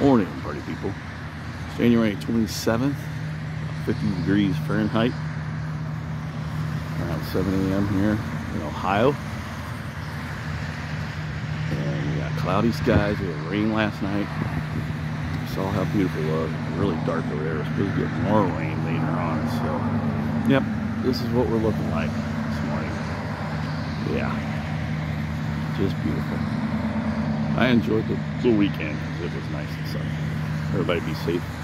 Morning, party people. It's January 27th, 50 degrees Fahrenheit, around 7 a.m. here in Ohio. And we got cloudy skies. We had rain last night. You saw how beautiful it was. Really dark over there. We're supposed to get more rain later on. So, yep, this is what we're looking like this morning. Yeah, just beautiful. I enjoyed the weekend because it was nice and sunny. Everybody be safe.